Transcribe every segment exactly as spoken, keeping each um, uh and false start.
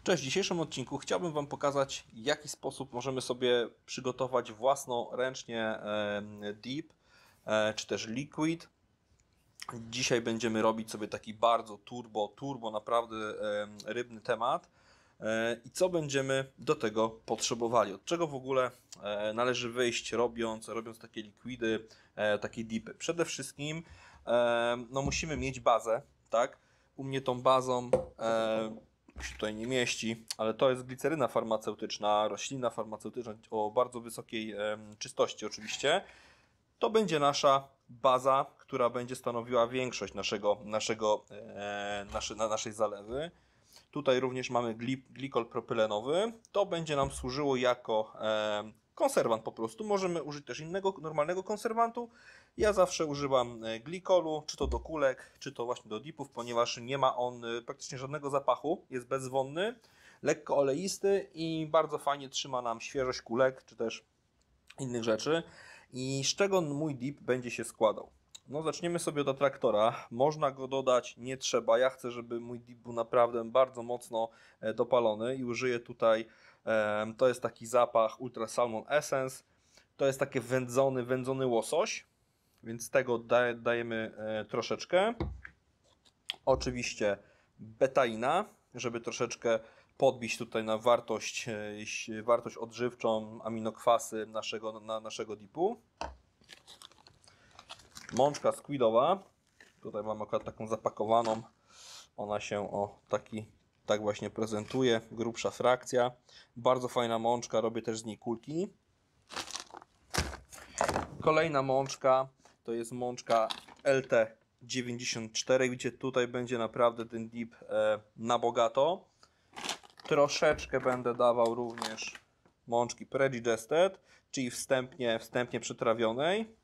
Cześć, w dzisiejszym odcinku chciałbym Wam pokazać, w jaki sposób możemy sobie przygotować własnoręcznie dip czy też liquid. Dzisiaj będziemy robić sobie taki bardzo turbo, turbo naprawdę rybny temat. I co będziemy do tego potrzebowali? Od czego w ogóle należy wyjść robiąc, robiąc takie likwidy, takie dipy? Przede wszystkim no, musimy mieć bazę, tak? U mnie tą bazą się tutaj nie mieści, ale to jest gliceryna farmaceutyczna, roślina farmaceutyczna o bardzo wysokiej czystości oczywiście. To będzie nasza baza, która będzie stanowiła większość naszego, naszego, e, nasze, na naszej zalewy. Tutaj również mamy glikol propylenowy. To będzie nam służyło jako e, konserwant po prostu. Możemy użyć też innego normalnego konserwantu. Ja zawsze używam glikolu, czy to do kulek, czy to właśnie do dipów, ponieważ nie ma on praktycznie żadnego zapachu. Jest bezwonny, lekko oleisty i bardzo fajnie trzyma nam świeżość kulek, czy też innych rzeczy. I z czego mój dip będzie się składał? No zaczniemy sobie od atraktora. Można go dodać, nie trzeba. Ja chcę, żeby mój dip był naprawdę bardzo mocno dopalony i użyję tutaj, e, to jest taki zapach Ultra Salmon Essence. To jest taki wędzony, wędzony łosoś, więc tego daje, dajemy e, troszeczkę. Oczywiście betaina, żeby troszeczkę podbić tutaj na wartość, e, wartość odżywczą, aminokwasy naszego, na, naszego dipu. Mączka squidowa. Tutaj mam akurat taką zapakowaną. Ona się o taki, tak właśnie prezentuje. Grubsza frakcja. Bardzo fajna mączka. Robię też z niej kulki. Kolejna mączka to jest mączka L T dziewięćdziesiąt cztery. Widzicie, tutaj będzie naprawdę ten dip e, na bogato. Troszeczkę będę dawał również mączki Predigested, czyli wstępnie, wstępnie przetrawionej.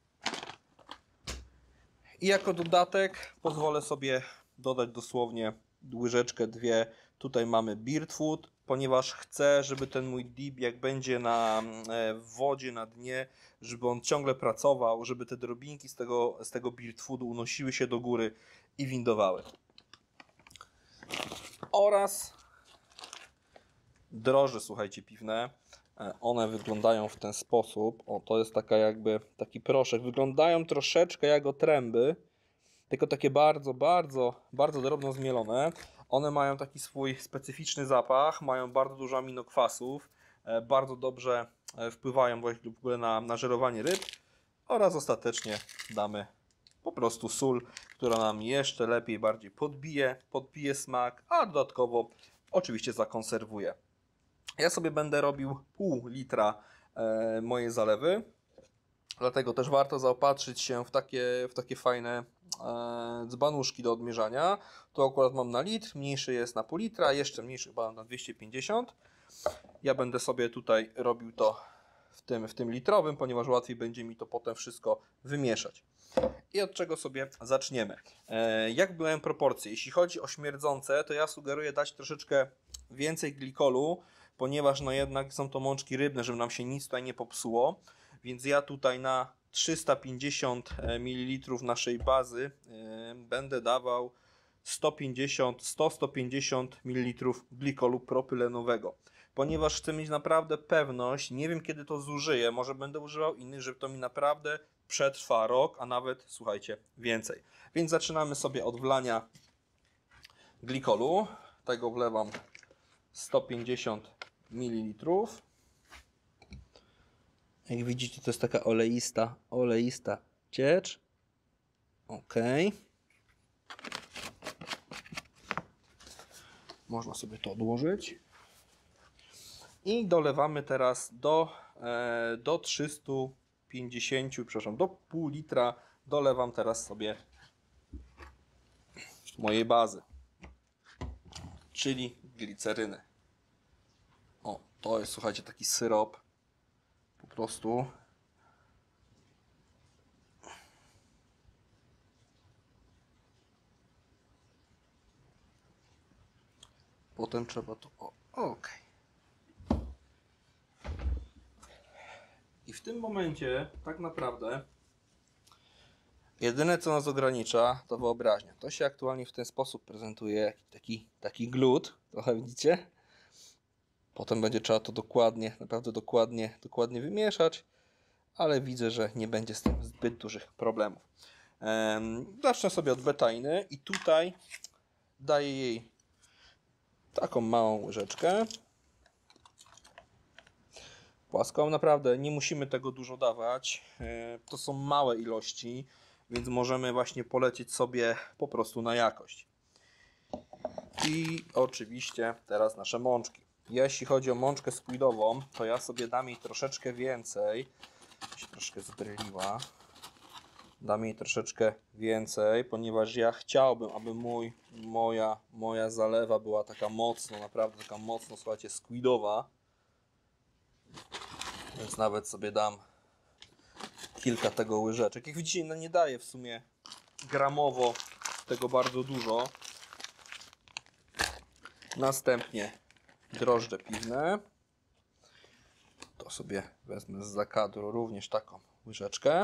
I jako dodatek pozwolę sobie dodać dosłownie łyżeczkę, dwie. Tutaj mamy Beardfood, ponieważ chcę, żeby ten mój dip, jak będzie na wodzie, na dnie, żeby on ciągle pracował, żeby te drobinki z tego, z tego Beardfoodu unosiły się do góry i windowały. Oraz drożdże, słuchajcie, piwne. One wyglądają w ten sposób. O, to jest taka jakby taki proszek. Wyglądają troszeczkę jak otręby, tylko takie bardzo, bardzo, bardzo drobno zmielone. One mają taki swój specyficzny zapach, mają bardzo dużo aminokwasów, bardzo dobrze wpływają w ogóle na, na żerowanie ryb oraz ostatecznie damy po prostu sól, która nam jeszcze lepiej, bardziej podbije, podbije smak, a dodatkowo oczywiście zakonserwuje. Ja sobie będę robił pół litra e, mojej zalewy, dlatego też warto zaopatrzyć się w takie, w takie fajne e, dzbanuszki do odmierzania. To akurat mam na litr, mniejszy jest na pół litra, jeszcze mniejszy chyba na dwieście pięćdziesiąt. Ja będę sobie tutaj robił to w tym, w tym litrowym, ponieważ łatwiej będzie mi to potem wszystko wymieszać. I od czego sobie zaczniemy? E, jak byłem proporcje? Jeśli chodzi o śmierdzące, to ja sugeruję dać troszeczkę więcej glikolu, ponieważ no jednak są to mączki rybne, żeby nam się nic tutaj nie popsuło. Więc ja tutaj na trzysta pięćdziesiąt mililitrów naszej bazy e, będę dawał sto pięćdziesiąt do stu stu pięćdziesięciu mililitrów glikolu propylenowego. Ponieważ chcę mieć naprawdę pewność, nie wiem kiedy to zużyję, może będę używał innych, żeby to mi naprawdę przetrwa rok, a nawet, słuchajcie, więcej. Więc zaczynamy sobie od wlania glikolu. Tego wlewam sto pięćdziesiąt mililitrów. Jak widzicie, to jest taka oleista, oleista ciecz. Ok. Można sobie to odłożyć. I dolewamy teraz do, e, do trzysta pięćdziesiąt, przepraszam, do pół litra dolewam teraz sobie mojej bazy, czyli gliceryny. O, to jest, słuchajcie, taki syrop. Po prostu. Potem trzeba to... O, ok. I w tym momencie tak naprawdę jedyne co nas ogranicza to wyobraźnia. To się aktualnie w ten sposób prezentuje, taki, taki glut, trochę widzicie? Potem będzie trzeba to dokładnie, naprawdę dokładnie, dokładnie wymieszać, ale widzę, że nie będzie z tym zbyt dużych problemów. Ehm, zacznę sobie od betainy i tutaj daję jej taką małą łyżeczkę. Płaską, naprawdę nie musimy tego dużo dawać. E, to są małe ilości, więc możemy właśnie polecieć sobie po prostu na jakość. I oczywiście teraz nasze mączki. Jeśli chodzi o mączkę squidową, to ja sobie dam jej troszeczkę więcej. Się troszkę zbryliła. Dam jej troszeczkę więcej, ponieważ ja chciałbym, aby mój, moja, moja zalewa była taka mocno, naprawdę taka mocno, słuchajcie, squidowa. Więc nawet sobie dam kilka tego łyżeczek. Jak widzicie, no nie daję w sumie gramowo tego bardzo dużo. Następnie drożdże piwne. To sobie wezmę z zakadru również taką łyżeczkę.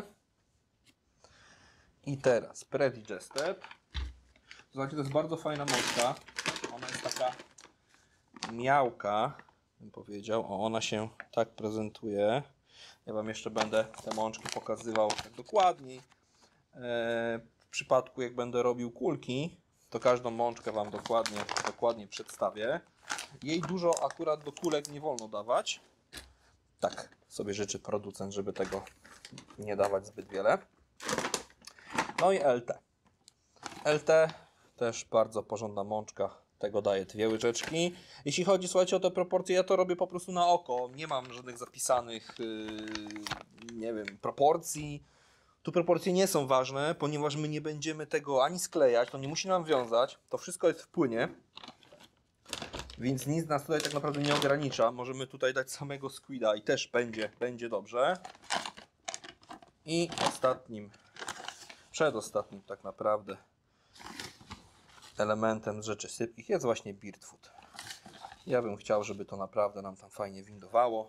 I teraz Predigested. Zobaczcie, to jest bardzo fajna mączka. Ona jest taka miałka, bym powiedział. O, ona się tak prezentuje. Ja Wam jeszcze będę te mączki pokazywał tak dokładniej. W przypadku jak będę robił kulki, to każdą mączkę Wam dokładnie, dokładnie przedstawię. Jej dużo akurat do kulek nie wolno dawać. Tak sobie życzy producent, żeby tego nie dawać zbyt wiele. No i L T. L T też bardzo porządna mączka. Tego daję dwie łyżeczki. Jeśli chodzi, słuchajcie, o te proporcje, ja to robię po prostu na oko. Nie mam żadnych zapisanych, yy, nie wiem, proporcji. Tu proporcje nie są ważne, ponieważ my nie będziemy tego ani sklejać, to nie musi nam wiązać. To wszystko jest w płynie. Więc nic nas tutaj tak naprawdę nie ogranicza. Możemy tutaj dać samego squida i też będzie, będzie dobrze. I ostatnim, przedostatnim tak naprawdę elementem z rzeczy sypkich jest właśnie bird food. Ja bym chciał, żeby to naprawdę nam tam fajnie windowało.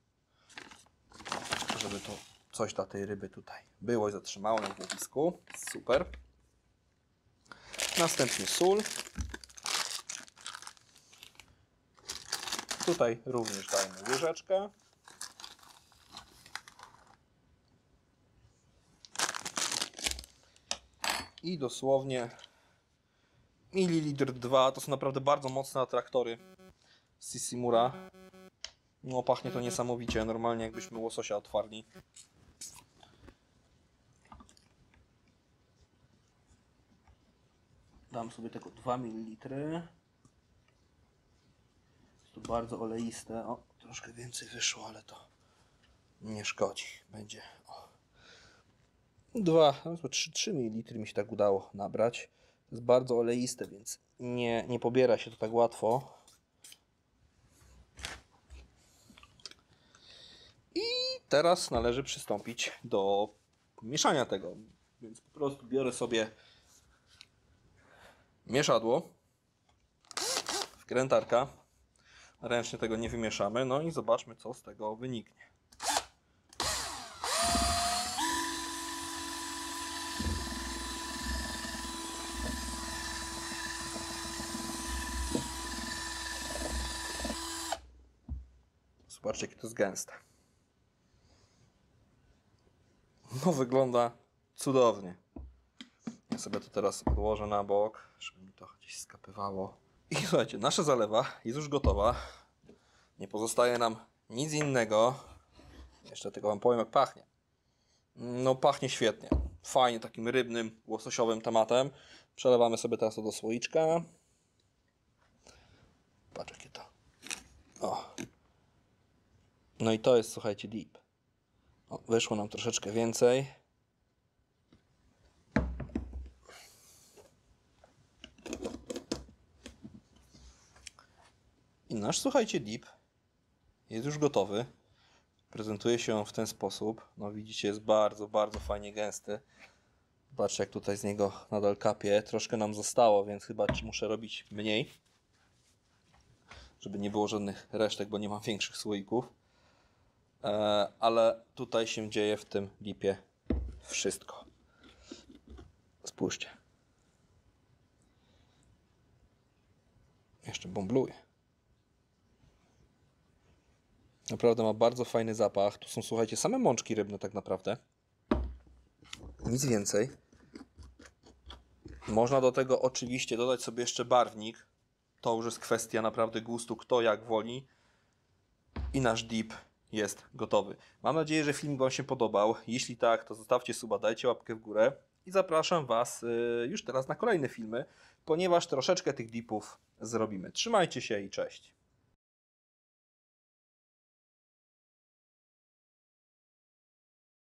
Żeby to coś dla tej ryby tutaj było i zatrzymało na głowisku. Super. Następnie sól. Tutaj również dajmy łyżeczkę. I dosłownie mililitr dwa. To są naprawdę bardzo mocne atraktory z Sissimura. No, pachnie to niesamowicie. Normalnie jakbyśmy łososia otwarli. Dam sobie tego dwa mililitry. Jest to bardzo oleiste. O, troszkę więcej wyszło, ale to nie szkodzi. Będzie o. dwa, no, trzy mililitry mi się tak udało nabrać. To jest bardzo oleiste, więc nie, nie pobiera się to tak łatwo. I teraz należy przystąpić do mieszania tego. Więc po prostu biorę sobie mieszadło, wkrętarka. Ręcznie tego nie wymieszamy. No i zobaczmy, co z tego wyniknie. Zobaczcie, jakie to jest gęste. No, wygląda cudownie. Ja sobie to teraz odłożę na bok, żeby mi to gdzieś skapywało. I słuchajcie, nasza zalewa jest już gotowa. Nie pozostaje nam nic innego. Jeszcze tylko Wam powiem, jak pachnie. No, pachnie świetnie. Fajnie, takim rybnym, łososiowym tematem. Przelewamy sobie teraz to do słoiczka. Patrz, jakie to. O. No i to jest, słuchajcie, dip. O, wyszło nam troszeczkę więcej. I nasz, słuchajcie, dip jest już gotowy. Prezentuje się on w ten sposób. No widzicie, jest bardzo, bardzo fajnie gęsty. Zobaczcie, jak tutaj z niego nadal kapie. Troszkę nam zostało, więc chyba muszę robić mniej. Żeby nie było żadnych resztek, bo nie mam większych słoików. E, ale tutaj się dzieje w tym dipie wszystko. Spójrzcie. Jeszcze bąbluję. Naprawdę ma bardzo fajny zapach. Tu są, słuchajcie, same mączki rybne tak naprawdę. Nic więcej. Można do tego oczywiście dodać sobie jeszcze barwnik. To już jest kwestia naprawdę gustu, kto jak woli. I nasz dip jest gotowy. Mam nadzieję, że film Wam się podobał. Jeśli tak, to zostawcie suba, dajcie łapkę w górę. I zapraszam Was już teraz na kolejne filmy, ponieważ troszeczkę tych dipów zrobimy. Trzymajcie się i cześć.